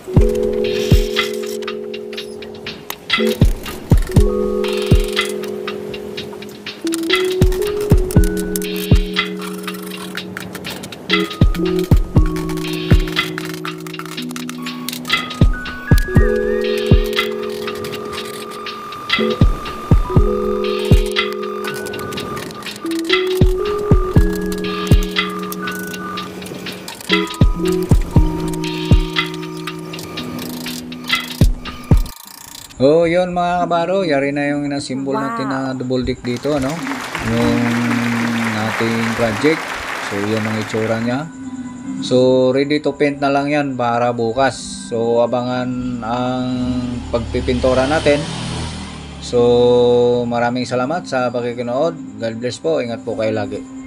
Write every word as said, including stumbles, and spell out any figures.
Oh, yun mga kabaro, yari na yung inasimbol natin na double deck dito, ano? Yung ating project. So, yan ang itsura niya. So, ready to paint na lang yan para bukas. So, abangan ang pagpipintura natin. So, maraming salamat sa pakikinood. God bless po. Ingat po kayo lagi.